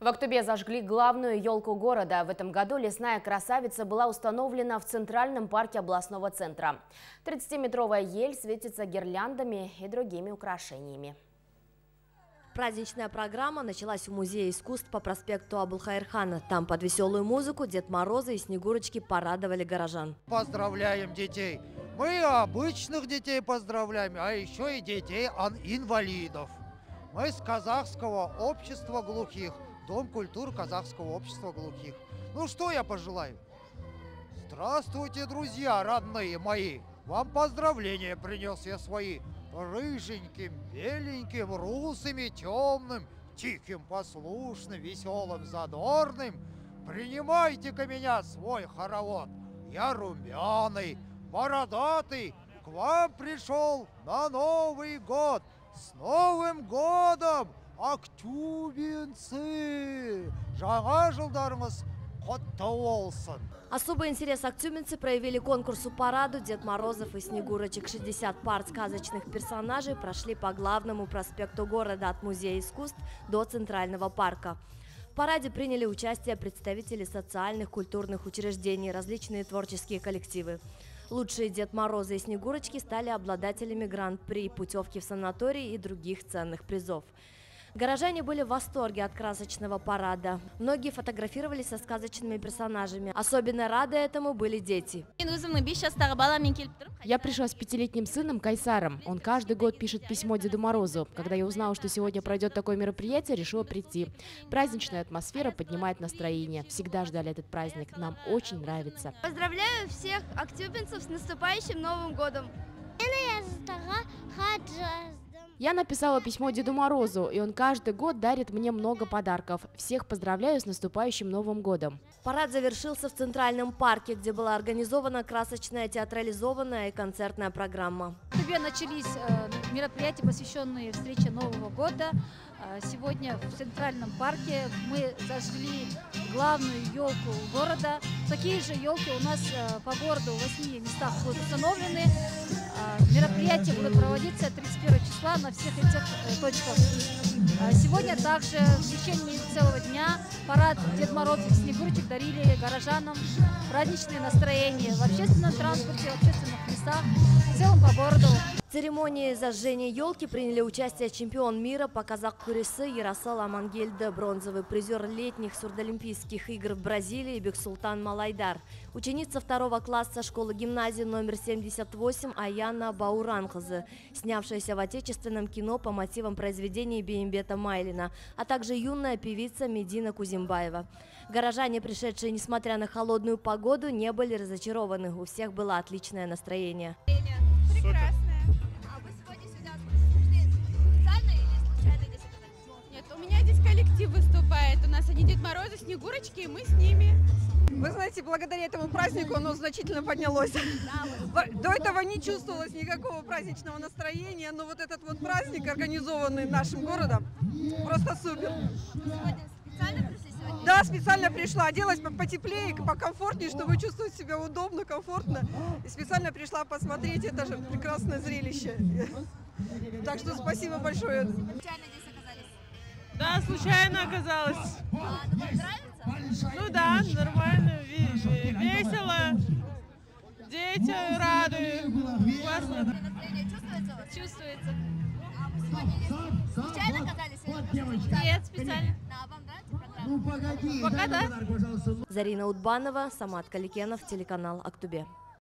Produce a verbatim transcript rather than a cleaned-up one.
В Актубе зажгли главную елку города. В этом году лесная красавица была установлена в Центральном парке областного центра. тридцатиметровая ель светится гирляндами и другими украшениями. Праздничная программа началась в Музее искусств по проспекту Абулхайрхана. Там под веселую музыку Дед Морозы и Снегурочки порадовали горожан. Поздравляем детей. Мы обычных детей поздравляем, а еще и детей инвалидов. Мы с казахского общества глухих. Дом культуры казахского общества глухих. Ну что я пожелаю? Здравствуйте, друзья родные мои. Вам поздравления принес я свои. Рыженьким, беленьким, русым и темным, тихим, послушным, веселым, задорным. Принимайте-ка меня, свой хоровод. Я румяный, бородатый, к вам пришел на Новый год. С Новым годом, актюбинцы! Жаңа жылдарыңыз құтты болсын! Особый интерес актюбинцы проявили конкурсу параду Дед Морозов и Снегурочек. шестьдесят пар сказочных персонажей прошли по главному проспекту города от Музея искусств до Центрального парка. В параде приняли участие представители социальных, культурных учреждений, различные творческие коллективы. Лучшие Дед Морозы и Снегурочки стали обладателями гран-при, путевки в санаторий и других ценных призов. Горожане были в восторге от красочного парада. Многие фотографировались со сказочными персонажами. Особенно рады этому были дети. Я пришла с пятилетним сыном Кайсаром. Он каждый год пишет письмо Деду Морозу. Когда я узнала, что сегодня пройдет такое мероприятие, решила прийти. Праздничная атмосфера поднимает настроение. Всегда ждали этот праздник. Нам очень нравится. Поздравляю всех актюбинцев с наступающим Новым годом! Я написала письмо Деду Морозу, и он каждый год дарит мне много подарков. Всех поздравляю с наступающим Новым годом. Парад завершился в Центральном парке, где была организована красочная, театрализованная и концертная программа. В Актубе начались э, мероприятия, посвященные встрече Нового года. Э, сегодня в Центральном парке мы зажгли главную елку города. Такие же елки у нас э, по городу в восьми местах будут установлены. Мероприятие будет проводиться тридцать первого числа на всех этих точках. Сегодня также в течение целого дня парад Дед Мороз и Снегурочек дарили горожанам праздничное настроение в общественном транспорте, в общественных местах, в целом по городу. В церемонии зажжения елки приняли участие чемпион мира по казак-күресі Ярасал Амангельды, бронзовый призер летних сурдолимпийских игр в Бразилии Бексултан Малайдар, ученица второго класса школы-гимназии номер семьдесят восемь Аяна Бауранқызы, снявшаяся в отечественном кино по мотивам произведений Беймбета Майлина, а также юная певица Медина Кузимбаева. Горожане, пришедшие несмотря на холодную погоду, не были разочарованы. У всех было отличное настроение. Прекрасное. А вы сегодня сюда пришли специально или случайно здесь оказались? Нет, у меня здесь коллектив выступает. У нас они Дед Морозы, Снегурочки, и мы с ними. Вы знаете, благодаря этому празднику оно значительно поднялось. До этого не чувствовалось никакого праздничного настроения, но вот этот вот праздник, организованный нашим городом, просто супер. Сегодня специально пришли сегодня? Да, специально пришла, оделась потеплее, покомфортнее, чтобы чувствовать себя удобно, комфортно. И специально пришла посмотреть, это же прекрасное зрелище. Так что спасибо большое. Случайно здесь оказались? Да, случайно оказалась. А, ну вам нравится? Ну да, нормально, весело. Дети радуют. Классно. Настроение чувствуется у вас? Чувствуется. А вы сегодня здесь случайно оказались? Или Нет, специально. Да, вам нравится программа? Пока да. Зарина Удбанова, Самат Каликенов, телеканал Актубе.